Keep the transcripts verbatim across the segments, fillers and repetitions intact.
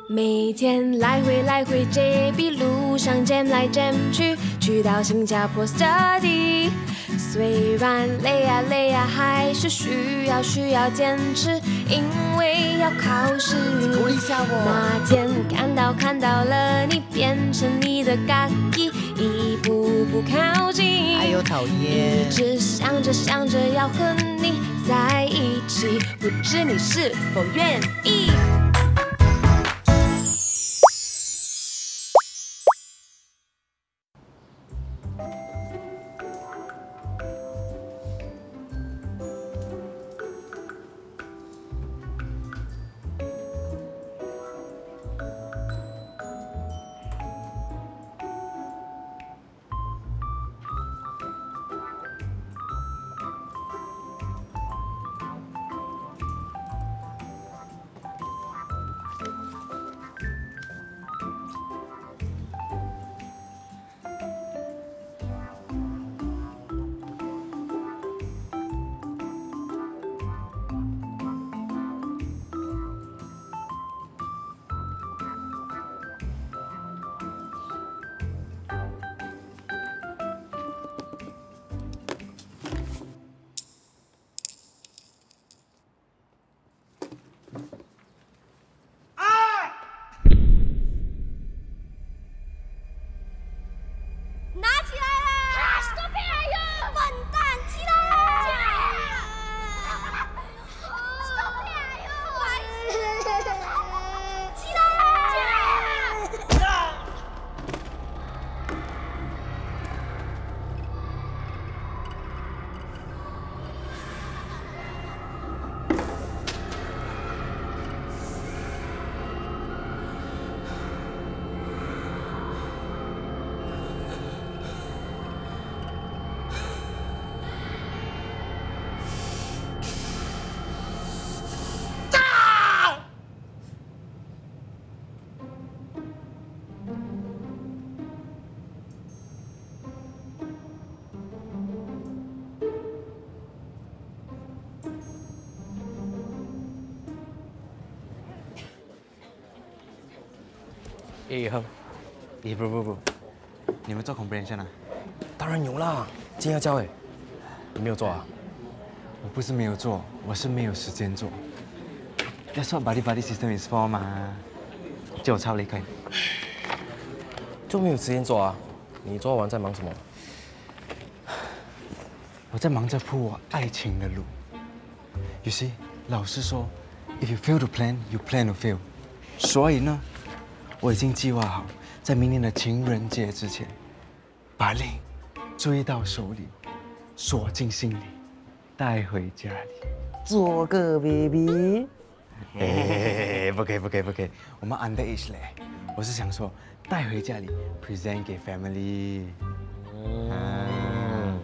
每天来回来回 J B 路上 jam 来 jam 去，去到新加坡 study。虽然累呀累呀，还是需要需要坚持，因为要考试。 鼓励一下我。 那天看到看到了你，变成你的嘎叽，一步步靠近。 哎呦，讨厌！ 一直想着想着要和你在一起，不知你是否愿意？ 哎哼，哎不不不，你们做 comprehension 啊？ 当然有啦，今天要交哎，你没有做啊？ 我不是没有做，我是没有时间做。That's what buddy buddy system is for 嘛。借我抄离开。 就没有时间做啊？你做完在忙什么？ 我在忙着铺我爱情的路。You see， 老师说 ，if you fail to plan, you plan to fail。所以呢，我已经计划好，在明年的情人节之前，把令追到手里，锁进心里，带回家里， 做个 baby。 哎，不可以不可以不可以，我们 underage 嘞。我是想说，带回家里 present 给 family。嗯。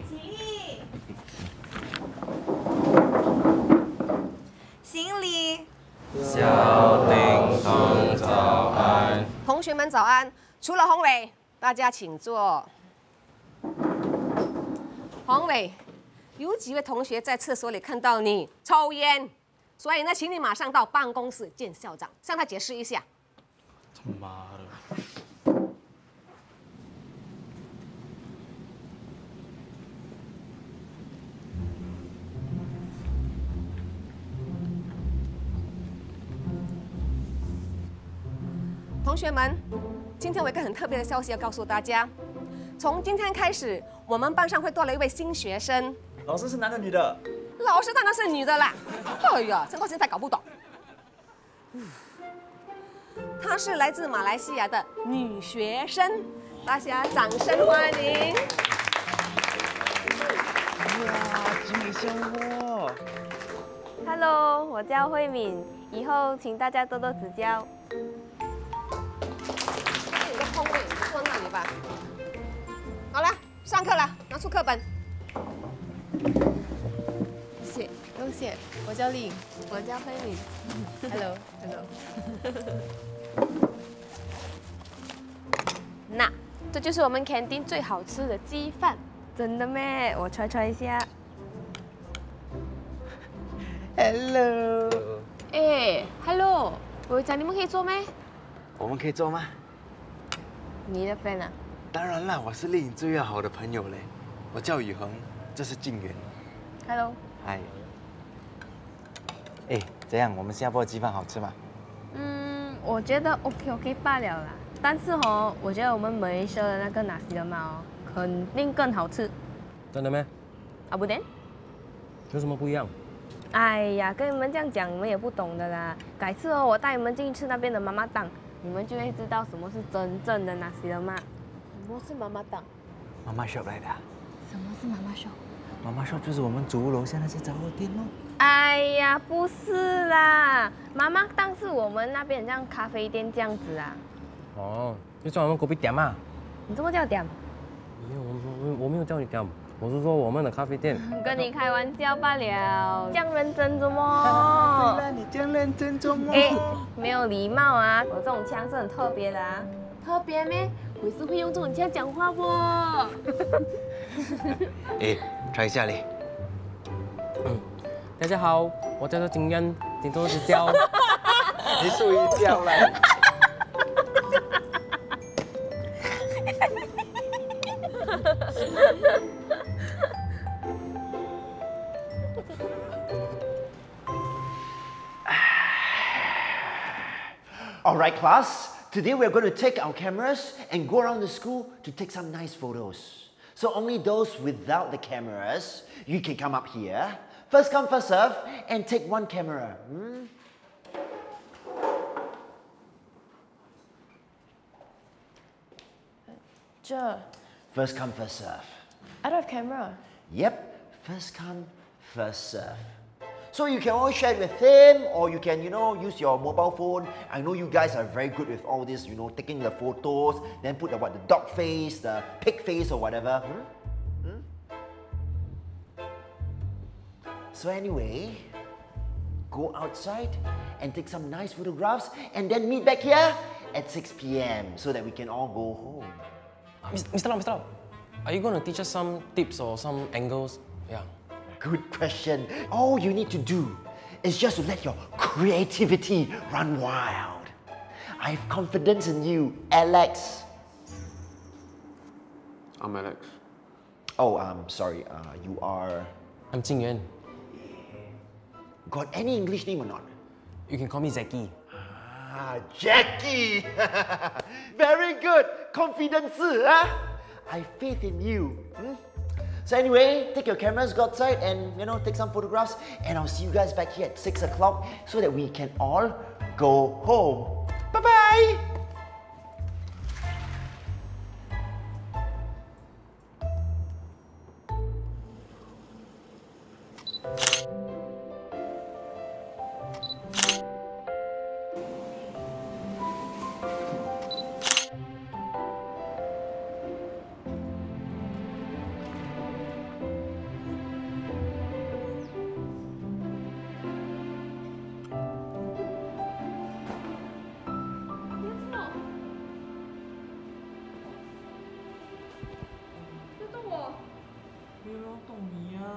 行礼。 小叮当早安。 同学们早安。除了宏伟，大家请坐。宏伟，有几位同学在厕所里看到你抽烟，所以呢，请你马上到办公室见校长，向他解释一下。 他妈的！ 同学们，今天我有一个很特别的消息要告诉大家。从今天开始，我们班上会多了一位新学生。 老师是男的女的？ 老师当然是女的啦。哎呀，真到现在搞不懂。她是来自马来西亚的女学生，大家掌声欢迎。 哇，集美香货。 Hello， 我叫慧敏，以后请大家多多指教。 有个空位，坐那里吧。好了，上课了，拿出课本。 谢谢，不用谢。我叫丽颖，我叫慧敏。Hello，Hello。 那这就是我们 canteen 最好吃的鸡饭。真的咩？我揣揣一下。 Hello。 哎 ，Hello，我有讲你们可以做咩？ 我们可以做吗？ 你的 friend 啊？ 当然啦，我是丽颖最要好的朋友嘞。我叫宇恒，这是静源。 Hello。 嗨。哎，怎样？我们新加坡的鸡饭好吃吗？ 嗯，我觉得 OK OK 罢了啦。但是哦，我觉得我们马来西亚的那个纳西德玛哦，肯定更好吃。 真的咩？ 啊不对。 有什么不一样？ 哎呀，跟你们这样讲，你们也不懂的啦。改次哦，我带你们进去吃那边的妈妈档，你们就会知道什么是真正的纳西德玛。 什么是妈妈档？ 妈妈 shop 来的。 什么是妈妈 shop？ 妈妈 shop 就是我们祖屋楼下那些杂货店咯。 哎呀，不是啦，妈妈档是我们那边像咖啡店这样子啊。 哦，就叫我们隔壁点嘛。 你这么叫点？ 没有，我我我没有叫你点，我是说我们的咖啡店。 跟你开玩笑罢了，这样认真怎么？ 对了，你这样认真做么？ 哎，没有礼貌啊！我这种腔是很特别的啊。 特别咩？我是会用这种腔讲话不？ 哎，try一下嘞。 大家好，我叫做金恩，请多指教。 你睡觉了。 All right, class. Today we're going to take our cameras and go around the school to take some nice photos. So only those without the cameras, you can come up here. First come, first serve, and take one camera. Hmm? Sure. First come, first serve. I don't have camera. Yep, first come, first serve. So you can always share it with him, or you can, you know, use your mobile phone. I know you guys are very good with all this, you know, taking the photos, then put the what, the dog face, the pig face, or whatever. Hmm? Hmm? So anyway, go outside and take some nice photographs, and then meet back here at six p m so that we can all go home. Mister Lau, Mister Lau, are you going to teach us some tips or some angles? Yeah. Good question. All you need to do is just to let your creativity run wild. I have confidence in you, Alex. I'm Alex. Oh, um, sorry. Uh, you are. I'm Jing Yuan. Got any English name or not? You can call me Zaki. Ah, Jackie. Very good. Confidence, huh? I have faith in you. Hmm? So anyway, take your cameras, go outside and, you know, take some photographs, and I'll see you guys back here at six o'clock so that we can all go home. Bye-bye! 你啊，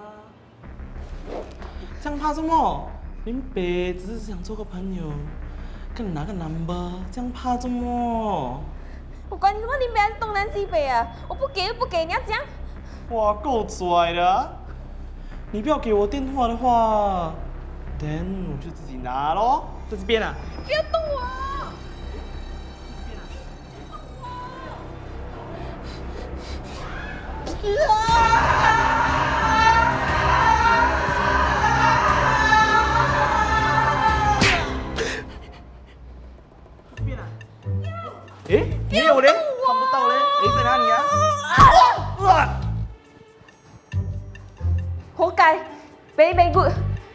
这样怕什么？林北只是想做个朋友，跟你拿个 number， 这样怕什么？ 我管你什么林北还是东南西北啊！我不给就不给，你要怎样？ 哇，够拽的、啊！你不要给我电话的话 ，then 我就自己拿咯，在这边啊。 不要动我！ 诶，没有嘞，看不到嘞，诶，在哪里啊？啊！ 活该 ，very good。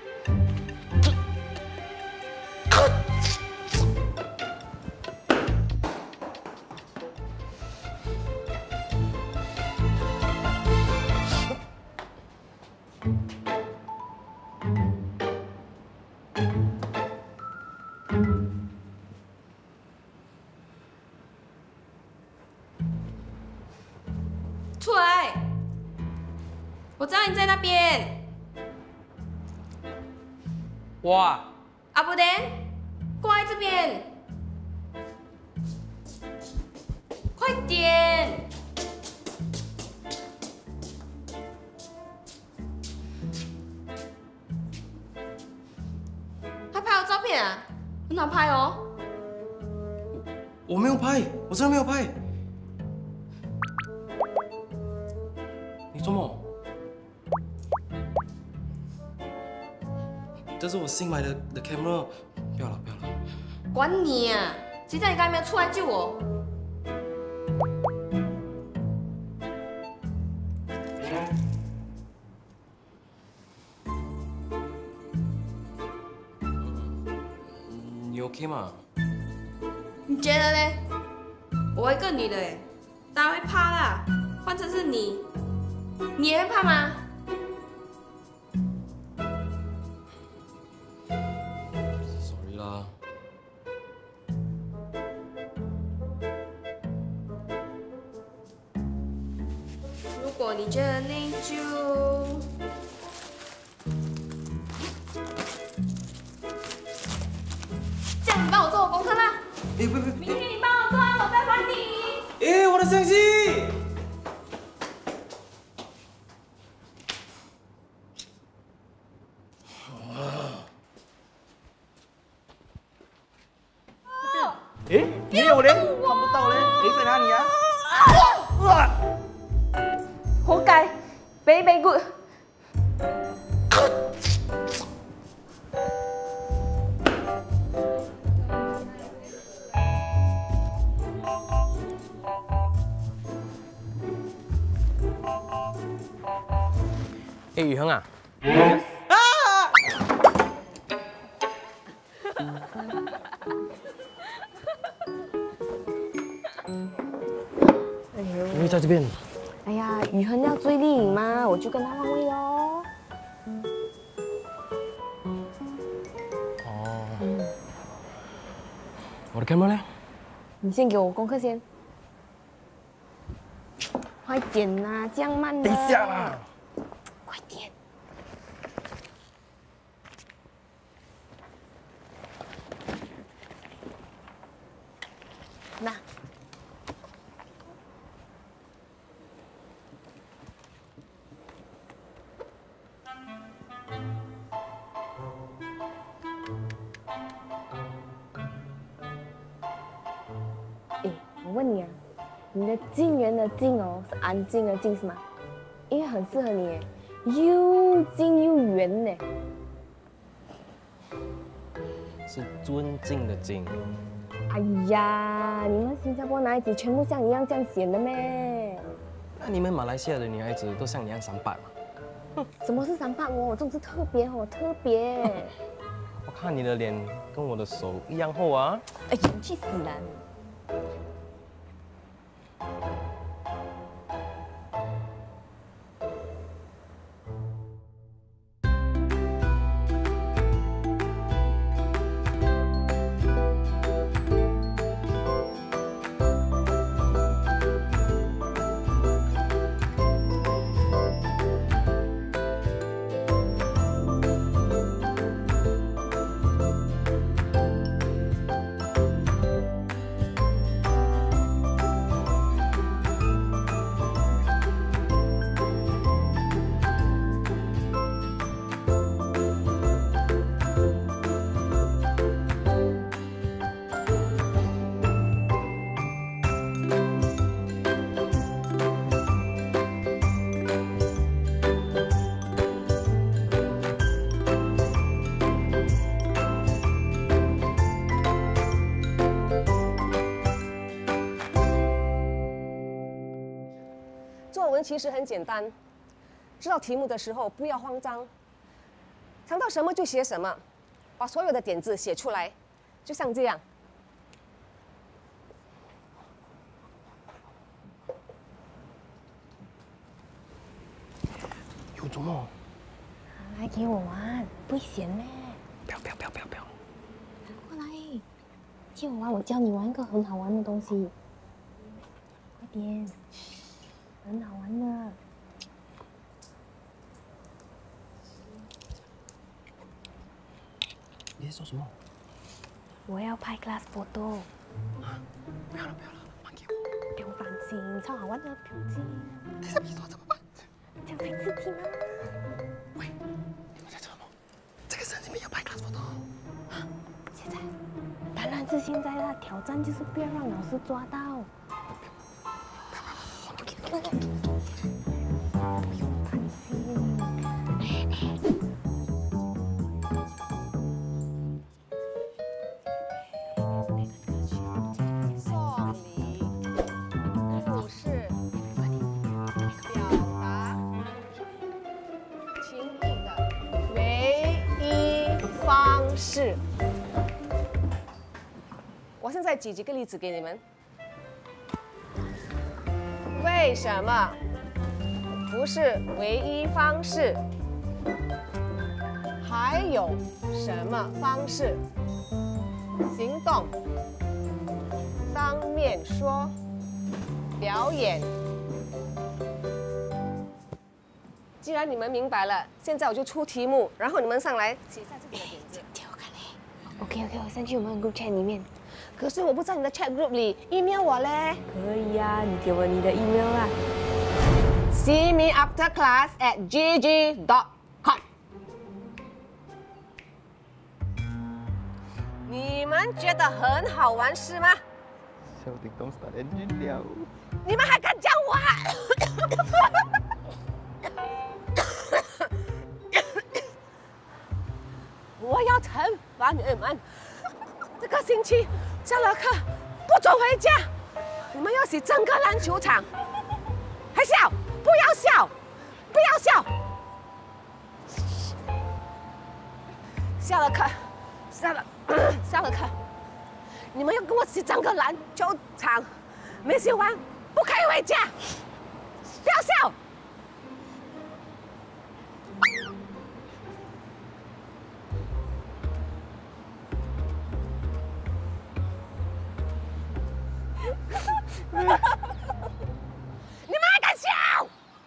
出来！我知道你在那边。 哇！ 阿布丹，过来这边。 点。还拍我照片啊？很好拍哦。 我没有拍，我真的没有拍。你做梦？这是我新买的的 camera， 不要了，不要了。 管你啊！谁叫你刚才没有出来救我？ 你 OK 吗？ 你觉得嘞？我一个女的哎，当然会怕啦。换成是你，你也会怕吗？ sorry 啦。 如果你觉得内疚，这样你帮我做我功课啦。 哎，不不， 明天你帮我做，我再还你。 哎，我的相机。 诶，没有嘞，看不到嘞，诶，在哪里啊？哇！ 活该 ，very good。 哎，宇恒啊！你会在这边？ 哎呀，雨恒要追丽颖嘛，我就跟他换位喽。 哦。我的 camera 呢？ 你先给我功课先。快点呐，这样慢的。 等一下啦。 快点。那。 我问你啊，你的静园的静哦，是安静的静是吗？因为很适合你耶，又静又圆呢。 是尊敬的敬。 哎呀，你们新加坡男孩子全部像你一样这样显的咩？ 那你们马来西亚的女孩子都像你一样三八吗？ 哼，什么是三八哦？这种是特别哦，特别。 我看你的脸跟我的手一样厚啊！ 哎呀，你去死啦！ 作文其实很简单，知道题目的时候不要慌张，想到什么就写什么，把所有的点子写出来，就像这样。 有做梦？ 来给我玩，不会嫌咩？ 不要不要不要不要不要！ 过来，借我玩，我教你玩一个很好玩的东西。快点。 很好玩的。 你在说什么？ 我要拍 glass photo。 啊！不要了不要了，还给我。 不用担心，超好玩的，不用紧。等下比说怎么办？这样才刺激吗？ 喂，你们在做什么？这个山里面有拍卡佛的。 啊，现在？当然是现在啦，挑战就是不要让老师抓到。不用担心。 是，我现在举几个例子给你们。为什么不是唯一方式？还有什么方式？行动、当面说、表演。既然你们明白了，现在我就出题目，然后你们上来写下自己的点子。 OK OK， 我上去我们 group chat 里面。 可是我不在你的 chat group 里 ，email 我嘞。 可以呀、啊，你给我你的 email 啦。 See me after class at g g dot com。你们觉得很好玩是吗？ 小叮当 start engine 了。 你们还敢讲我啊？我要惩罚你们！这个星期下了课不准回家，你们要洗整个篮球场。还笑？不要笑！不要笑！下了课，下了下了课，你们要跟我洗整个篮球场，没洗完不可以回家。不要笑！你们还敢笑？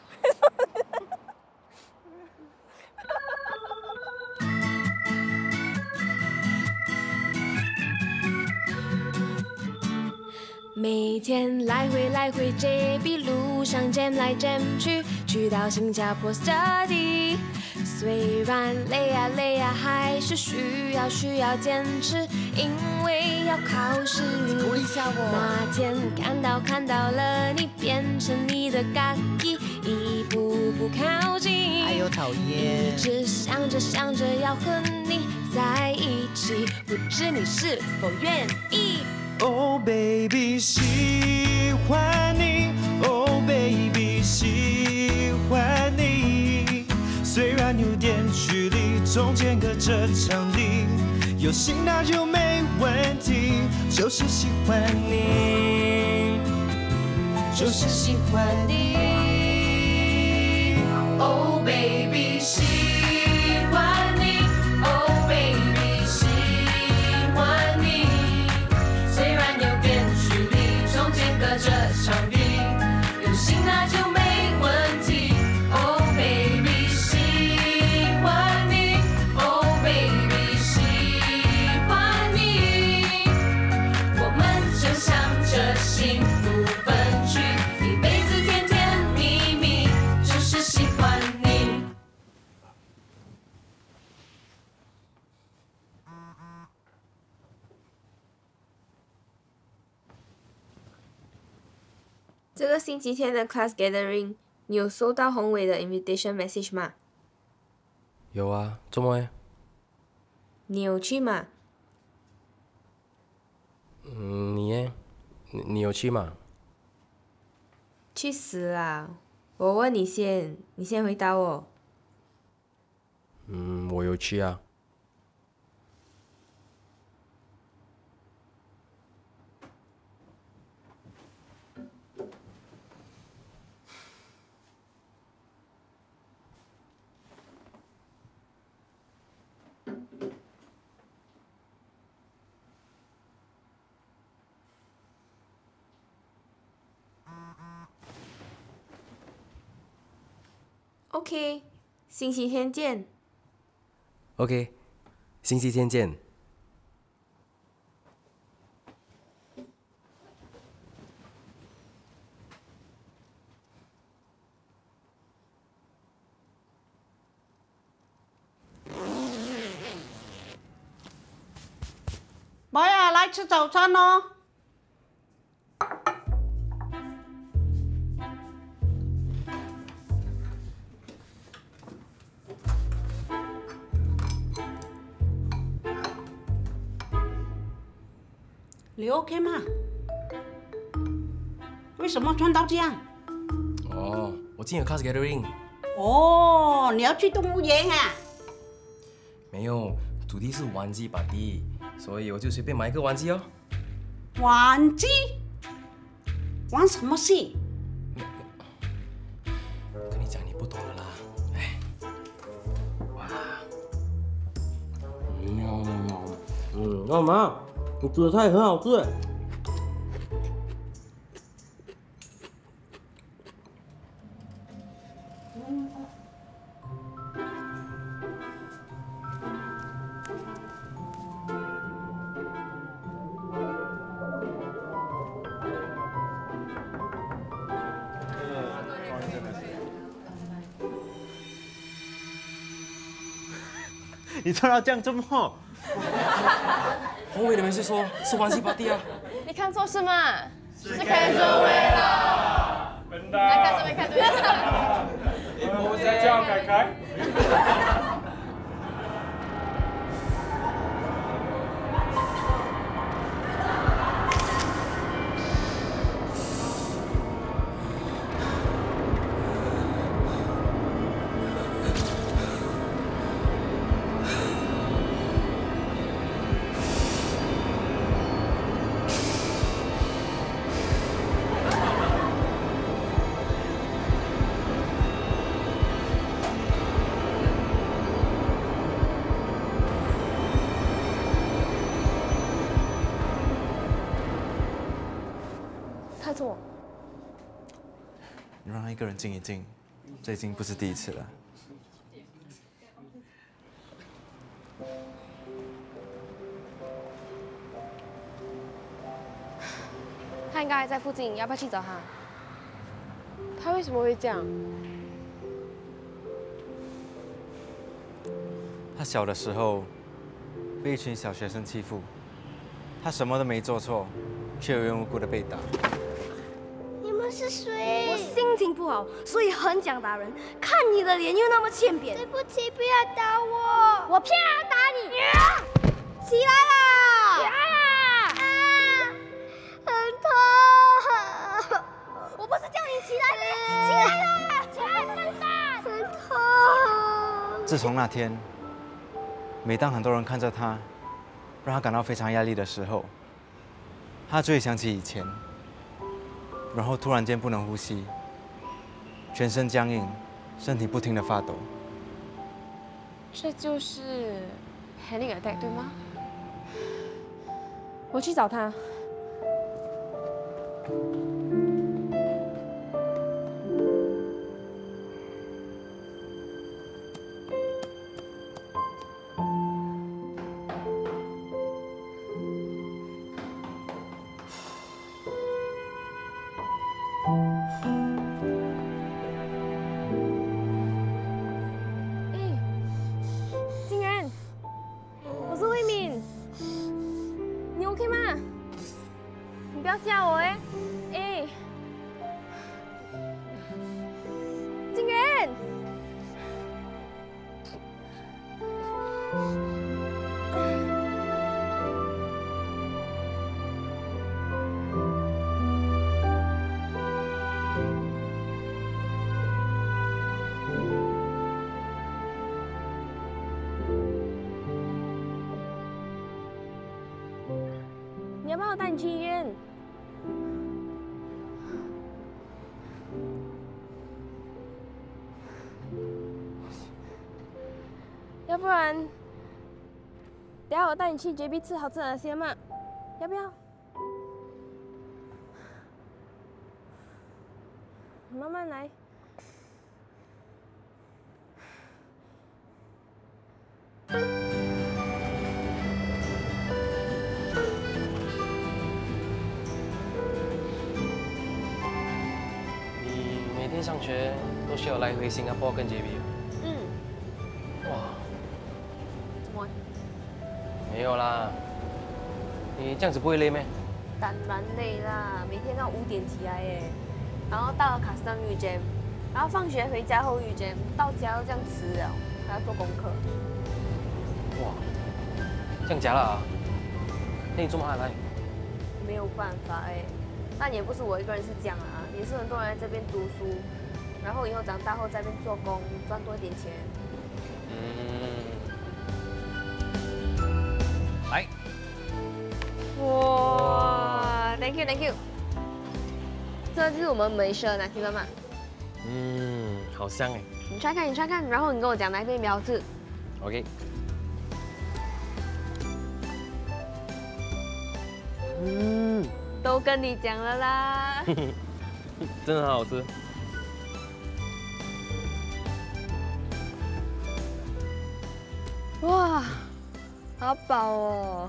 每天来回来回 J B 路上 jam 来 jam 去，去到新加坡 study。虽然累呀累呀，还是需要需要坚持，因为要考试。 鼓励一下我。 那天看到看到了你，变成你的嘎叽，一步步靠近。 哎呦，讨厌！ 一直想着想着要和你在一起，不知你是否愿意？ Oh baby， 喜欢你 ，Oh baby， 喜欢你。虽然有点距离，中间隔着场地，有心那就没问题。就是喜欢你，就是喜欢你。Oh baby， 喜欢你 ，Oh baby， 喜欢你。 虽然有点距离，中间隔着场地，有心那就没问题。Oh baby， 喜欢你 ，Oh baby， 喜欢你。我们就向着幸福奔去，一辈子甜甜蜜蜜，就是喜欢你。 这个星期天的 class gathering， 你有收到宏伟的 invitation message 吗？ 有啊，怎么诶？ 你有去吗？ 嗯，你耶？你你有去吗？ 去死啦！我问你先，你先回答我。 嗯，我有去啊。 OK， 星期天见。 OK， 星期天见。 来吃早餐哦。你 OK 吗？为什么穿到这样？ 哦，我今天有 class gathering。 哦，你要去动物园啊？ 没有，主题是玩具把地，所以我就随便买一个玩具哦。 玩具？玩什么戏？ 跟你讲，你不懂的啦。哎，哇，嗯，嗯，那妈，你煮的菜很好吃。 你穿到这样这么厚？ 后面的没是说是玩具把地啊。 你看错是吗？是看错位了。来看这边，看这边。 我在叫凯凯。 看错。 你让一个人静一静，这已经不是第一次了。 他应该还在附近，要不要去找他？他为什么会这样？ 他小的时候被一群小学生欺负，他什么都没做错，却无缘无故的被打。 你们是谁？我心情不好，所以很想打人。看你的脸又那么欠扁。对不起，不要打我。我偏要打你。啊、起来啦！起来啦！啊，很痛。我不是叫你起来的，起来啦！起来，笨蛋！很痛。 自从那天，每当很多人看着他，让他感到非常压力的时候，他就会想起以前。然后突然间不能呼吸，全身僵硬，身体不停地发抖。 这就是 panic attack 对吗？我去找他。 吓我哎！哎，静源，你要不要我带你去医院？ 要不然，等下我带你去J B吃好吃的先嘛，要不要？慢慢来。 你每天上学都需要来回新加坡跟J B。 哇， 怎么？ 没有啦，你你这样子不会累咩？ 当然累啦，每天要五点起来耶，然后到了 custom 遇 jam， 然后放学回家后遇 jam， 到家又这样迟了，还要做功课。 哇，这样假了啊？那你做嘛来？ 没有办法哎，但也不是我一个人是这样啊，也是很多人在这边读书，然后以后长大后在这边做工，赚多一点钱。 嗯，来。 哇 ，Thank you，Thank you。这就是我们美式的奶昔嘛。 嗯，好香哎。 你 try 看，你 try 看，然后你跟我讲哪一杯比较好吃。 OK。 嗯，都跟你讲了啦。 真的很好吃。 哇，好饱哦。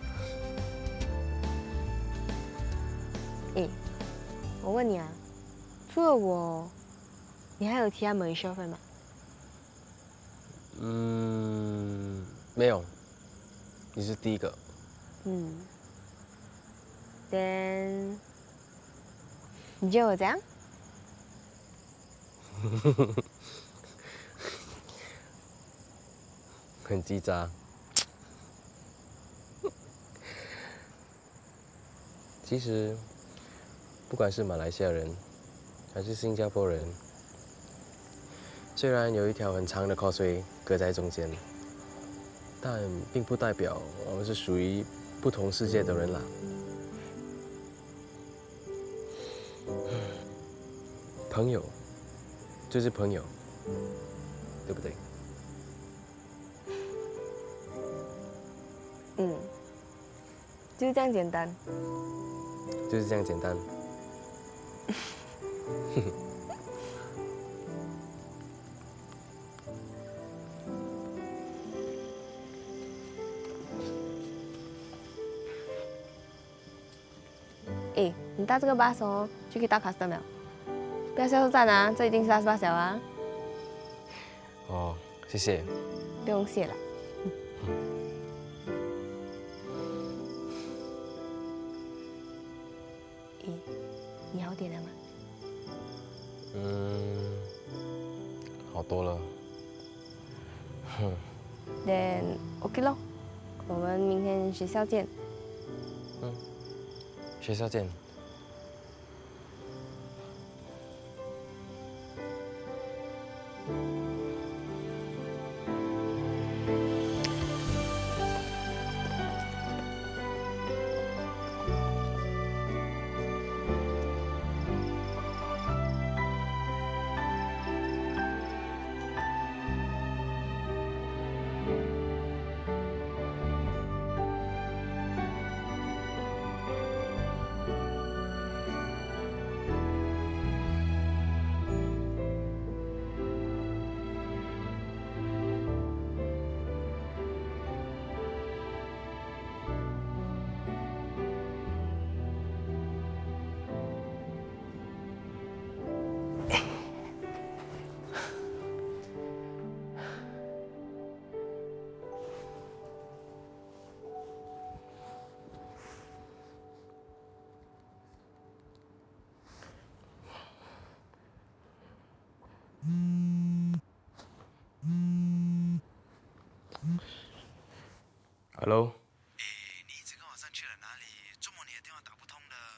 哎，我问你啊，除了我，你还有其他美式粉吗？ 嗯，没有，你是第一个。 嗯。Then， 你觉得我怎样？ 很鸡渣。其实，不管是马来西亚人，还是新加坡人，虽然有一条很长的 causeway 隔在中间，但并不代表我们是属于不同世界的人啦。朋友就是朋友，对不对？ 嗯，就是这样简单。 就是这样简单。 哎，你搭这个 bus 哦，就可以到 custom 了。不要下车站啊，这一定是 last bus 了啊。 哦，谢谢。 不用谢了。咦，你好点了吗？ 嗯，好多了。哼。 Then OK 咯，我们明天学校见。 嗯，学校见。Hello。 诶，你一直跟我上去了哪里？周末你的电话打不通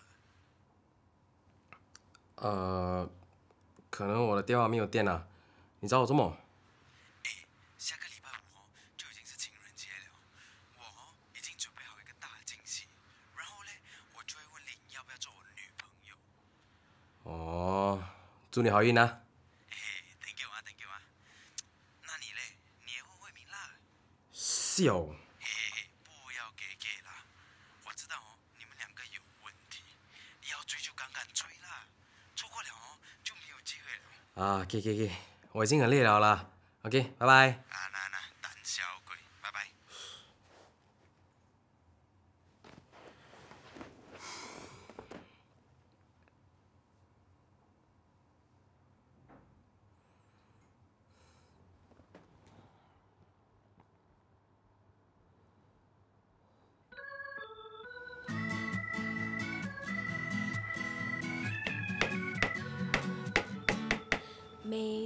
的。 呃，可能我的电话没有电了。你找我做么？ 诶，下个礼拜五哦，就已经是情人节了。我哦，已经准备好一个大惊喜，然后嘞，我就会问你要不要做我的女朋友。 哦，祝你好运啊！ 诶 ，thank you 啊 ，thank you 啊。那你嘞，你也会会明啦？ 笑。啊，可以可以可以，我已经很累了啦。OK， 拜拜。 啊，那那胆小鬼，拜拜。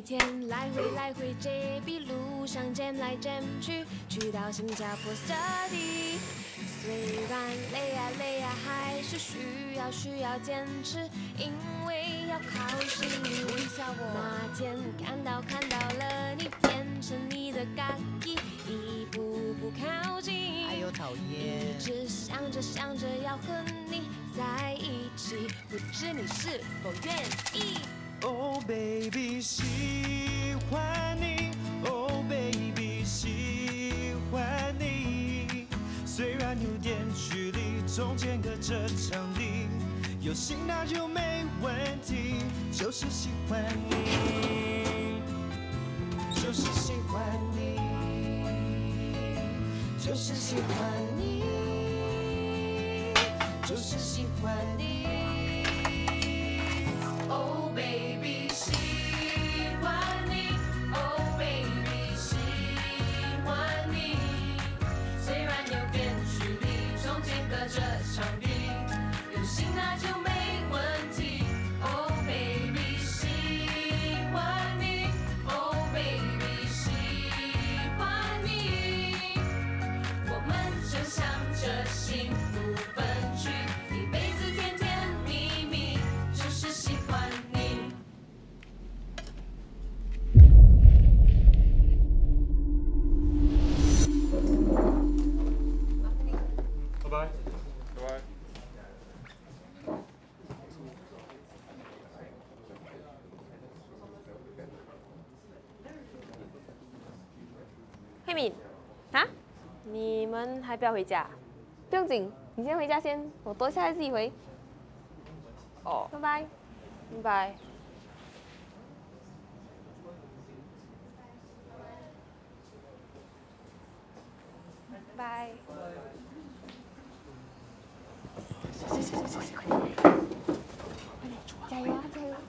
天来回来回 J B 路上 jam 来 jam 去，去到新加坡 study。虽然累呀累呀，还是需要需要坚持，因为要考试。那天看到看到了你，变成你的嘎叽，一步步靠近。 哎呦，讨厌！ 一直想着想着要和你在一起，不知你是否愿意。 Oh baby， 喜欢你 ，Oh baby， 喜欢你。虽然有点距离，中间隔着场地，有心那就没问题。就是喜欢你，就是喜欢你，就是喜欢你，就是喜欢你。 Oh baby， 喜欢你 ，Oh baby， 喜欢你。虽然有点距离，中间隔着场地，有心那就没问题。Oh baby， 喜欢你 ，Oh baby， 喜欢你。我们就向着幸福奔去，一辈子甜甜蜜蜜，就是喜欢你。 拜拜，拜拜。 慧敏，啊？你们还不要回家？不用紧，你先回家先，我多下来自己回。哦，拜拜，拜拜。拜。加油啊，加油！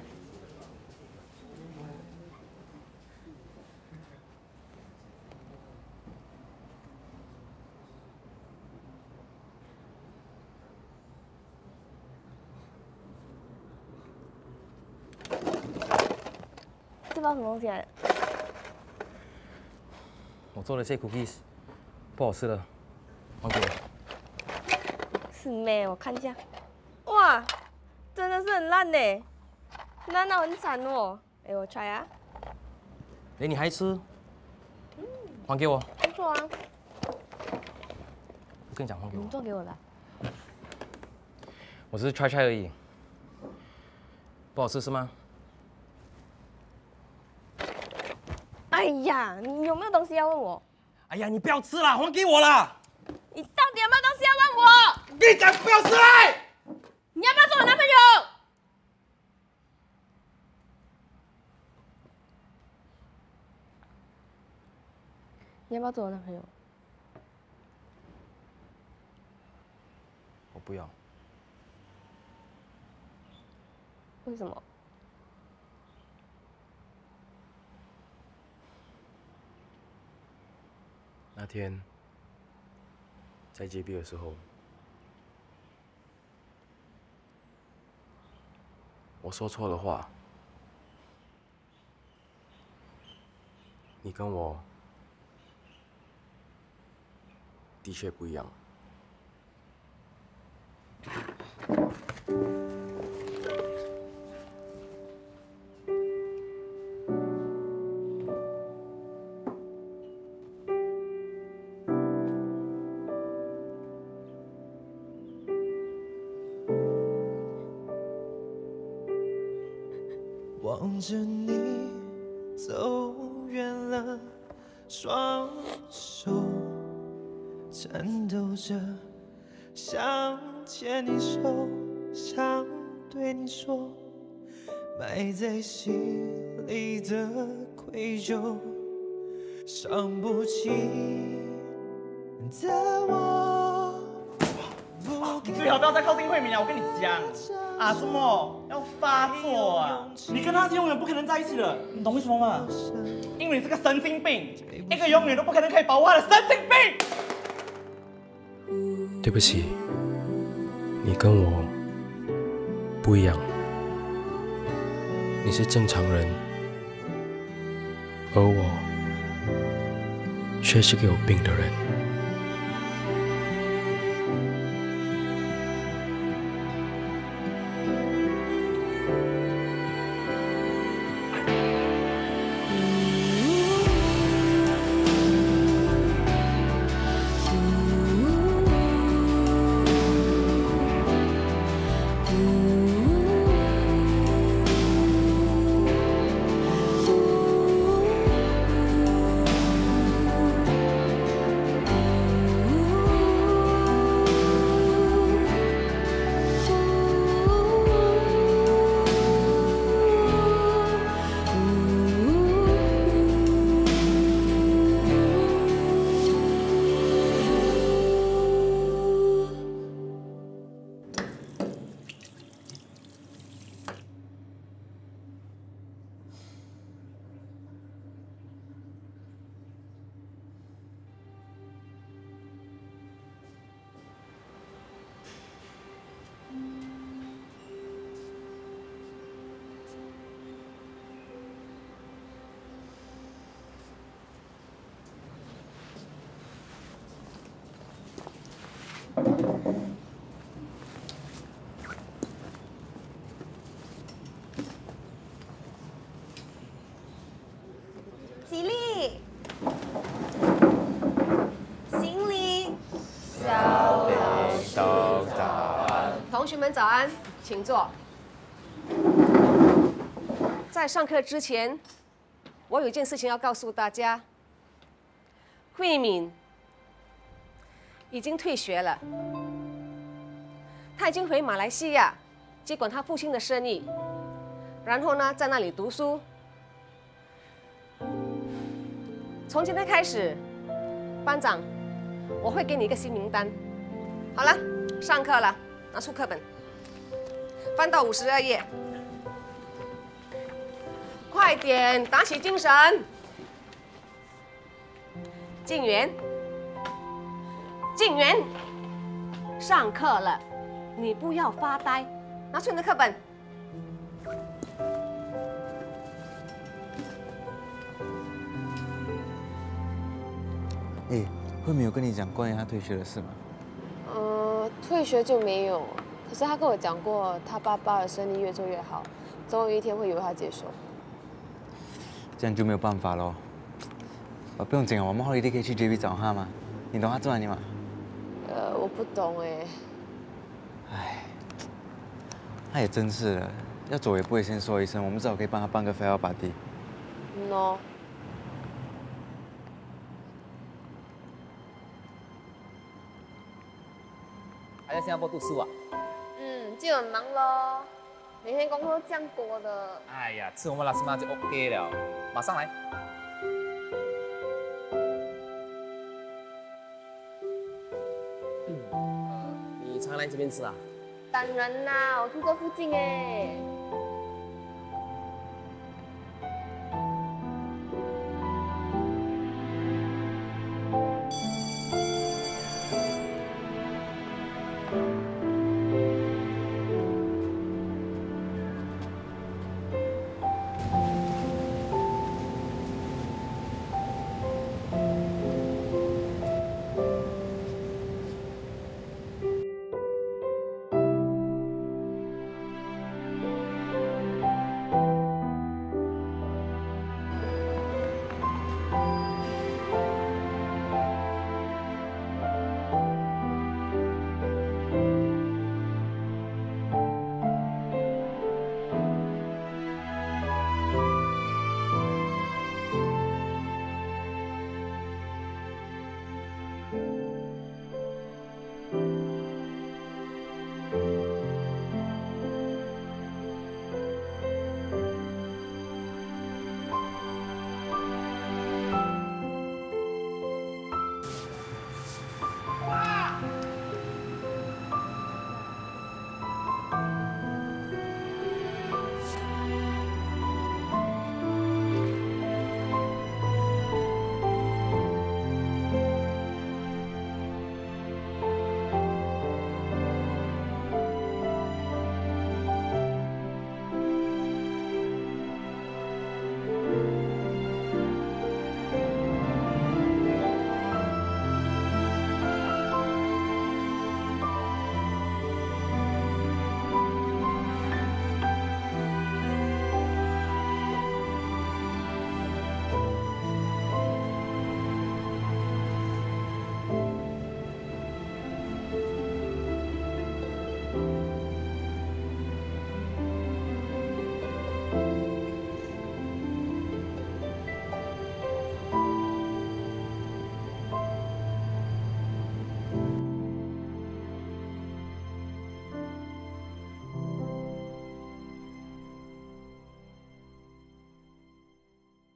这包什么东西来的？ 我做的这 cookies 不好吃了，还给我。 是咩？我看一下。哇，真的是很烂呢，烂到很惨哦。哎，我 try 啊。 哎，你还吃？还给我。 不错啊。 我跟你讲，还给我。 你做给我的。 我只是 try try 而已。不好吃是吗？ 哎呀，你有没有东西要问我？ 哎呀，你不要吃了，还给我啦！ 你到底有没有东西要问我？ 你敢不要吃来！ 你要不要做我男朋友？你要不要做我男朋友？ 我不要。 为什么？ 那天在J B的时候，我说错了话，你跟我的确不一样。 望着你走远了，双手颤抖着，想牵你手，想对你说，埋在心里的愧疚，伤不起的我。 你最好不要再靠近慧敏了，我跟你讲。 啊，什么要发作啊？你跟他是永远不可能在一起的，你懂为什么吗？因为你是个神经病，一个永远都不可能可以保护他的神经病。 对不起，你跟我不一样，你是正常人， 而我却是个有病的人。 吉利，行李， 小北都早安。 同学们早安，请坐。在上课之前，我有一件事情要告诉大家。慧敏已经退学了，她已经回马来西亚接管她父亲的生意，然后呢，在那里读书。从今天开始，班长，我会给你一个新名单。好了，上课了，拿出课本，翻到五十二页，快点，打起精神。静源，静源，上课了，你不要发呆，拿出你的课本。 哎，慧敏有跟你讲关于他退学的事吗？ 呃，退学就没有，可是他跟我讲过，他爸爸的生意越做越好，总有一天会由他接手。 这样就没有办法咯。啊，不用紧啊，我们 holiday 可以去 J B 找他吗？你懂他住哪里吗？ 呃，我不懂哎。 唉，他也真是的，要走也不会先说一声，我们至少可以帮他办个 farewell party。 喏。 还在新加坡读书啊？ 嗯，就很忙咯，每天功课这样多的。 哎呀，吃我们拉斯玛就 OK 了，马上来。嗯，你常来这边吃啊？ 当然啦，我住这附近哎。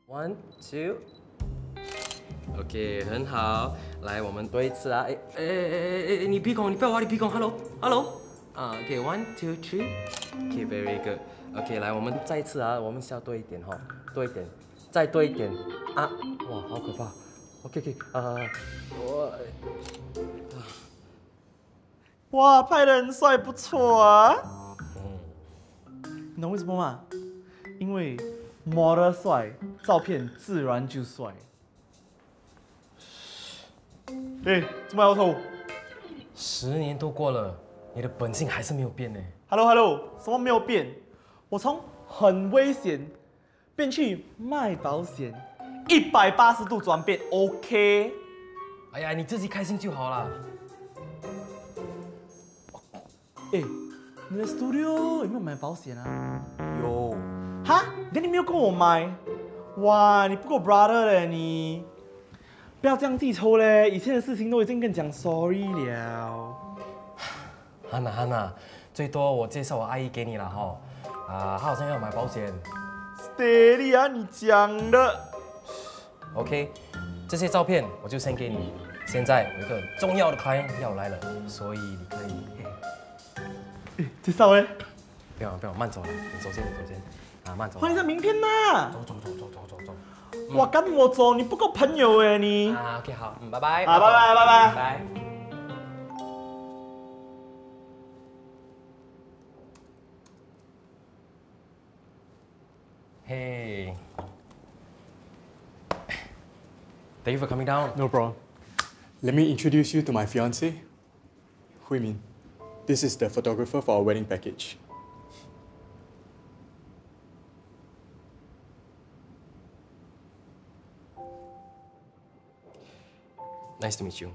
One, two. OK， 很好。来，我们多一次啊！哎哎哎哎哎，你鼻孔，你不要挖你鼻孔。Hello，Hello。啊 ，OK，one, two, three。OK，very good。OK， 来，我们再一次啊，我们笑多一点哈，多一点，再多一点啊！哇，好可怕。OK，OK， 啊，我。 哇，拍得很帅，不错啊。嗯。你懂为什么吗？因为模特帅，照片自然就帅。哎，怎么摇头？ 十年都过了，你的本性还是没有变呢。 Hello Hello， 什么没有变？我从很危险变去卖保险，一百八十度转变 ，OK？ 哎呀，你自己开心就好啦。 哎，你的 studio 有没有买保险啊？ 有。 哈？那你没有跟我买？哇，你不够 brother 嘞你！不要这样记仇嘞，以前的事情都已经跟你讲 sorry 了。 汉娜汉娜，最多我介绍我阿姨给你了哈。啊，她好像要买保险。 Steady 啊，你讲的。 OK， 这些照片我就先给你。现在有一个重要的 client 要来了，所以你可以。 哎，介绍哎。 不要不要，慢走了，你走先，你走先。啊，慢走。 换一张名片呐。 走走走走走走走。 哇，跟我走，你不够朋友哎你。 啊 ，OK 好，嗯，拜拜。 啊，拜拜拜拜拜。Hey. Thank you for coming down. No problem. Let me introduce you to my fiancée, Hui Min. This is the photographer for our wedding package. Nice to meet you.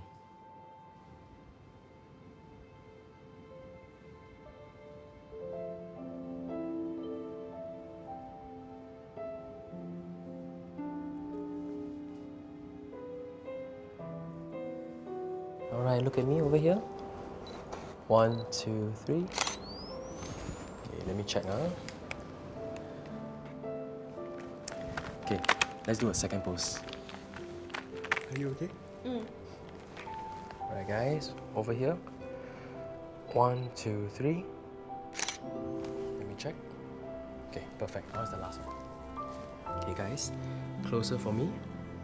All right, look at me over here. One, two, three. Okay, let me check now. Okay, let's do a second pose. Are you okay? Mm. Alright guys, over here. One, two, three. Let me check. Okay, perfect. Now is the last one. Okay guys, closer for me.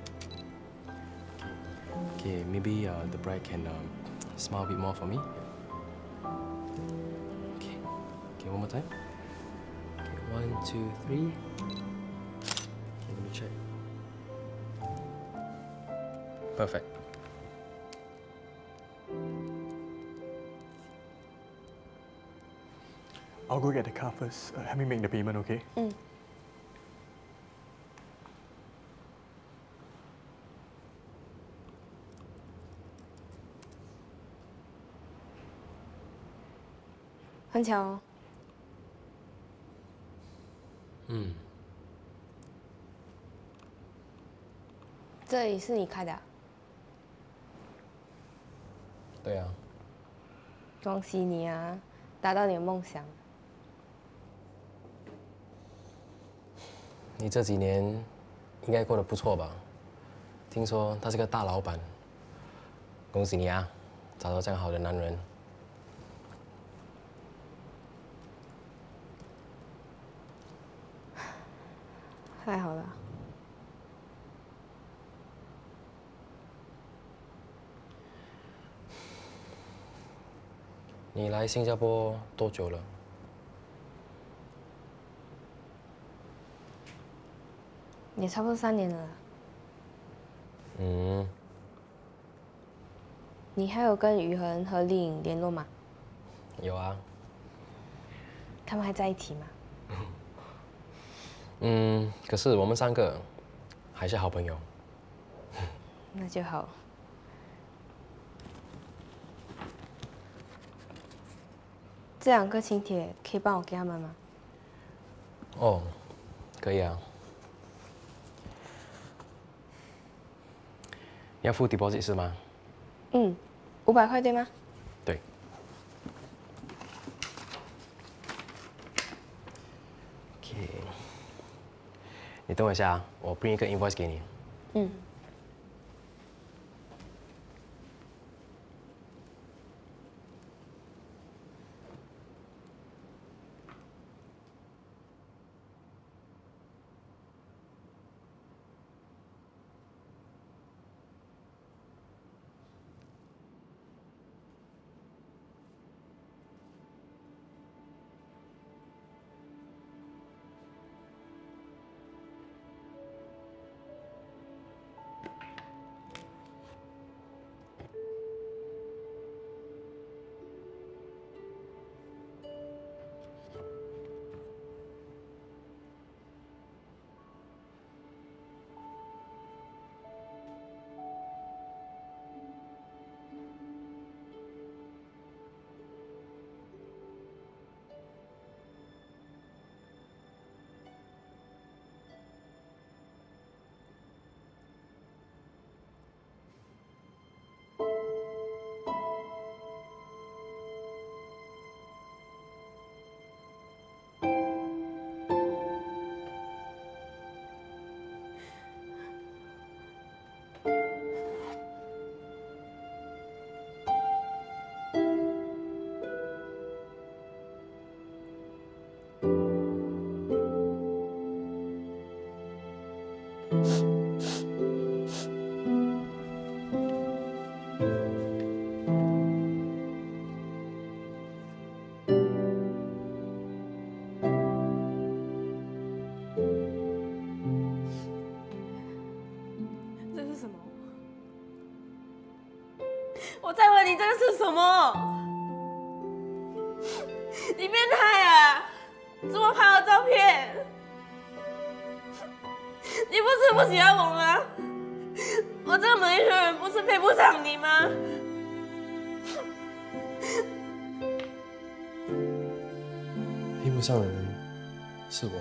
Okay, okay maybe uh, the bride can um, smile a bit more for me. Okay, okay, one more time. Okay, one, two, three. Okay, let me check. Perfect. I'll go get the car first. Uh, help me make the payment, okay? Mm. Hân chào. 嗯， 这里是你开的啊？ 对啊。 恭喜你啊，达到你的梦想。 你这几年应该过得不错吧？听说他是个大老板。恭喜你啊，找到这样好的男人。 太好了。 你来新加坡多久了？ 也差不多三年了。 嗯。 你还有跟雨恒和丽颖联络吗？ 有啊。 他们还在一起吗？ 嗯，可是我们三个还是好朋友。 那就好。这两个请帖可以帮我给他们吗？ 哦，可以啊。你要付 deposit 是吗？ 嗯，五百块对吗？ 对。OK。 你等我一下，我 print 一个 invoice 给你。 嗯。 我再问你，这个是什么？你变态啊！怎么拍我照片？你不是不喜欢我吗？我这个马来西亚人不是配不上你吗？ 配不上的人是我。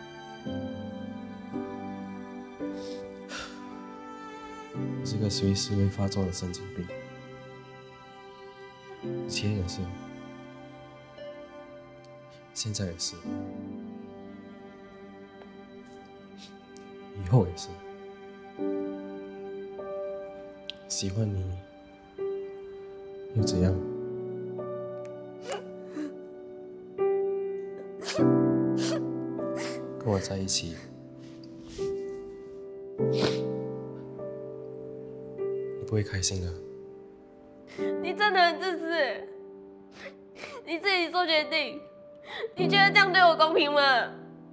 我是个随时会发作的神经病。以前也是，现在也是，以后也是。喜欢你又怎样？跟我在一起，你不会开心的。 你真的很自私，你自己做决定。你觉得这样对我公平吗？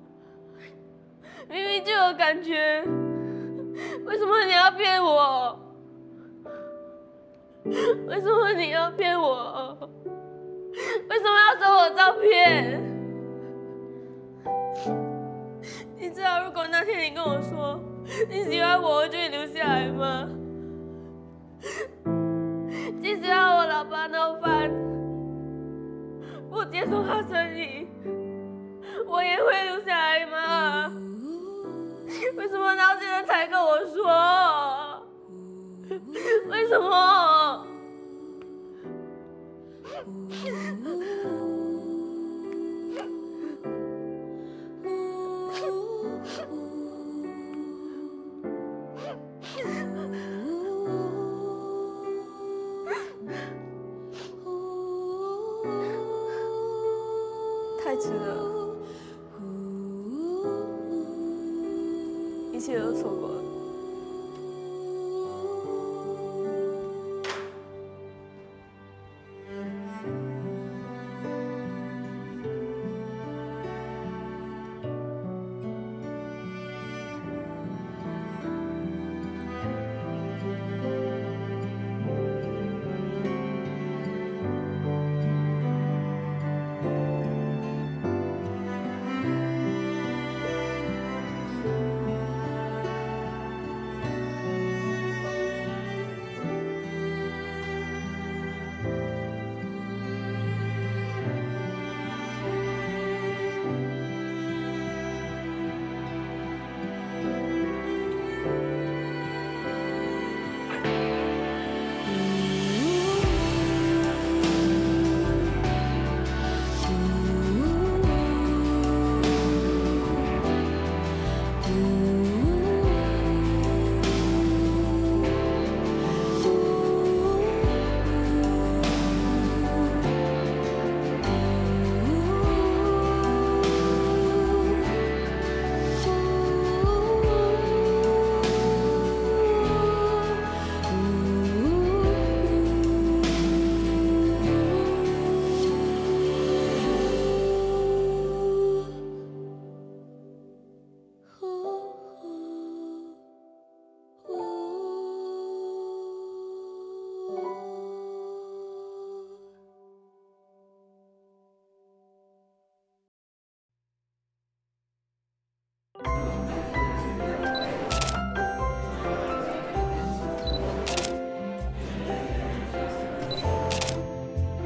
明明就有感觉，为什么你要骗我？为什么你要骗我？为什么要收我照片？你知道，如果那天你跟我说你喜欢我，我就会留下来吗？即使要我老爸闹翻，不接受他生意，我也会留下来吗？为什么到现在才跟我说？为什么？太迟了，一切都错过了。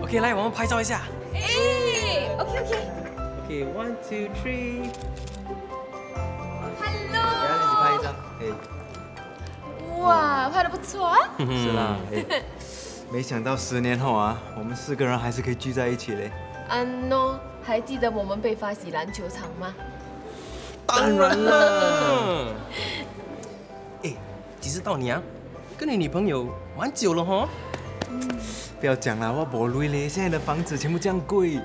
OK， 来，我们拍照一下。 哎 ，OK OK。 OK，one two three。 Hello。 来，一起拍一张。哎。 哇，拍得不错啊。 是啦，哎，没想到十年后啊，我们四个人还是可以聚在一起嘞。 安诺，还记得我们被发起篮球场吗？ 当然了。哎，几时到你啊？跟你女朋友蛮久了哈。 不要讲了，我没累嘞，现在的房子全部这样贵。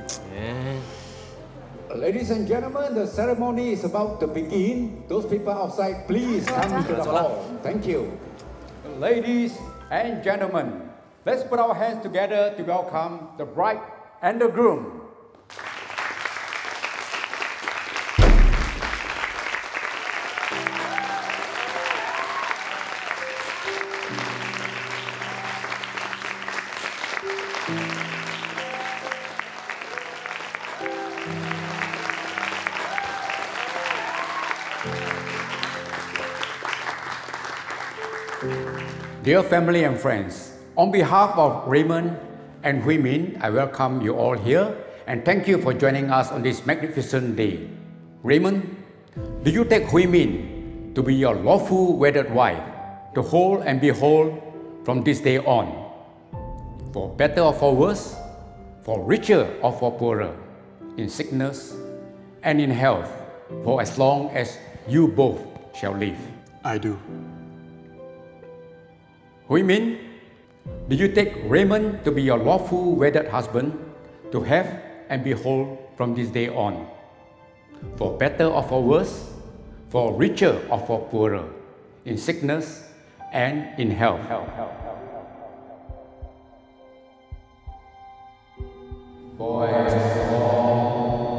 Ladies and gentlemen, the ceremony is about to begin. Those people outside, please come to the hall. Thank you. Ladies and gentlemen, let's put our hands together to welcome the bride and the groom. Dear family and friends, on behalf of Raymond and Hui Min, I welcome you all here and thank you for joining us on this magnificent day. Raymond, do you take Hui Min to be your lawful wedded wife, to hold and behold from this day on, for better or for worse, for richer or for poorer, in sickness and in health, for as long as you both shall live? I do. Hui Min, do you take Raymond to be your lawful wedded husband, to have and behold from this day on, for better or for worse, for richer or for poorer, in sickness and in health? For as long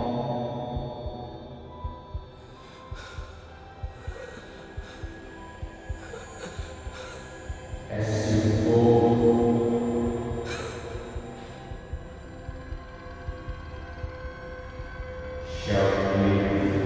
as you both shall live.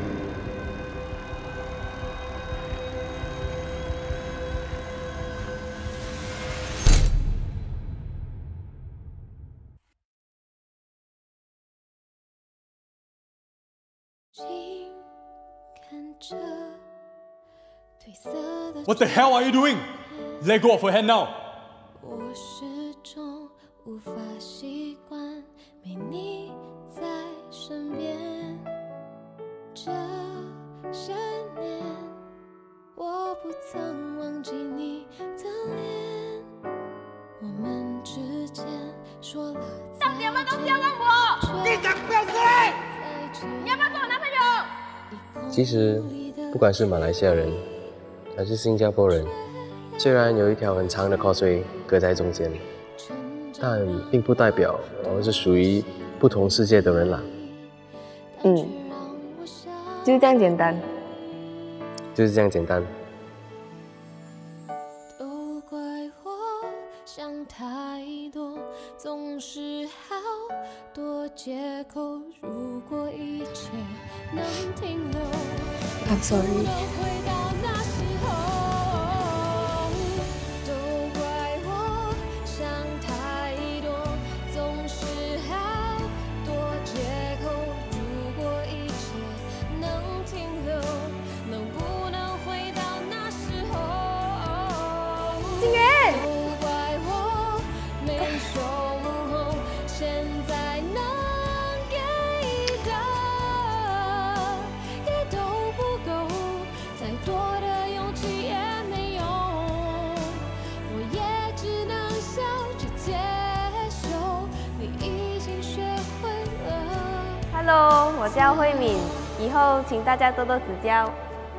What the hell are you doing? Let go of her hand now. 我始终无法习惯没你在身边，这些年我不曾忘记你的脸，我们之间说了再见。到底有没有东西要问我？你敢不要出来？你要不要做我男朋友？ 其实，不管是马来西亚人还是新加坡人，虽然有一条很长的 causeway 隔在中间，但并不代表我们是属于不同世界的人啦。 嗯，就是这样简单。 就是这样简单。 都怪我想太多，总是好多借口。如果一切能停留， I'm sorry。 Hello， 我叫慧敏，以后请大家多多指教。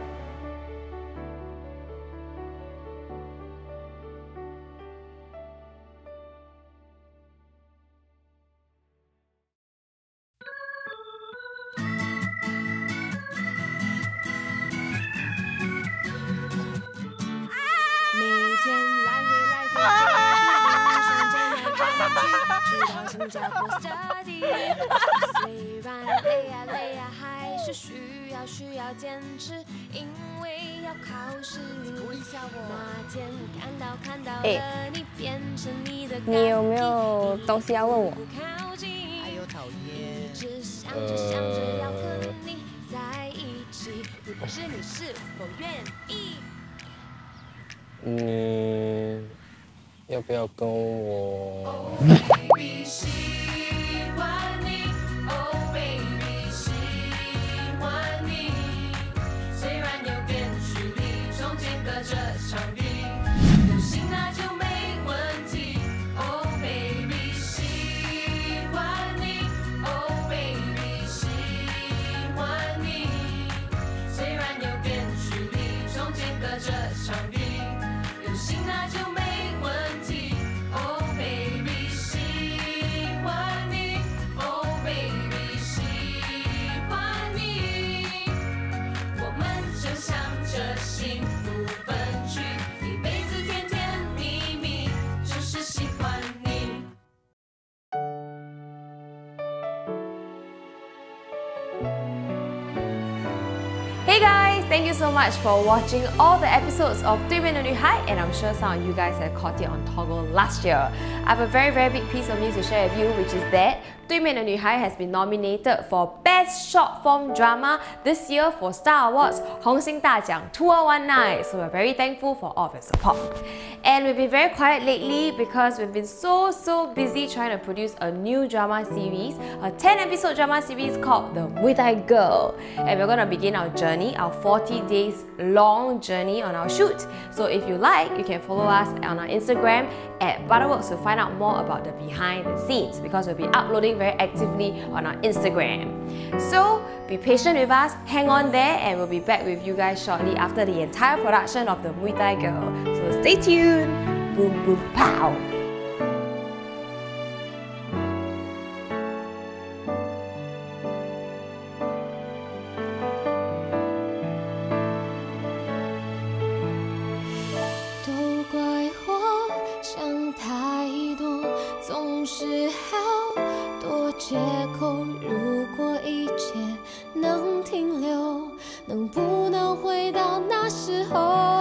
每天来回来回，上街买证据，直到新加坡 study。虽然累呀累呀，还是需要要需要坚持，因为要考试。鼓励一下我。那天看到看到了你变成你的。 你有没有东西要问我？ 哎呦，讨厌。一直想着想着要和你在一起，不知你是否愿意？ 你要不要跟我？ Baby 喜欢你 ，Oh baby 喜欢你。虽然有点距离，中间隔着墙壁，有心那就没问题。Oh baby 喜欢你 ，Oh baby 喜欢你。虽然有点距离，中间隔着墙壁，有心那就没问题。Oh baby 喜欢你 ，Oh baby 喜欢你。我们就向着幸福奔去，一辈子甜甜蜜蜜，就是喜欢你。 Hey guys, thank you so much for watching all the episodes of 对面的女孩 and I'm sure some of you guys have caught it on Toggle last year. I have a very very big piece of news to share with you, which is that 对面的女孩 has been nominated for Best Short Form Drama this year for Star Awards 红星大奖two thousand nineteen. So we're very thankful for all of your support. And we've been very quiet lately because we've been so so busy trying to produce a new drama series, a ten episode drama series called The Muay Thai Girl. And we're going to begin our journey, our forty days long journey on our shoot. So if you like, you can follow us on our Instagram at Butterworks to find out more about the behind the scenes, because we'll be uploading very actively on our Instagram. So be patient with us, hang on there, and we'll be back with you guys shortly after the entire production of The Muay Thai Girl. So stay tuned. Boom boom pow. 都怪我想太多，总是好多借口。如果一切能停留，能不能回到那时候？